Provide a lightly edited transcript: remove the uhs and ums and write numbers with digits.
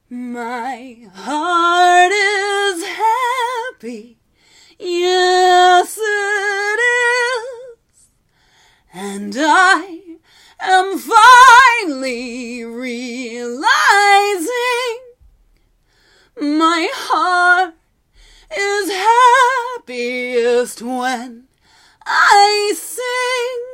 My heart is happy, yes it is, and I am finally realizing my heart is happiest when I sing.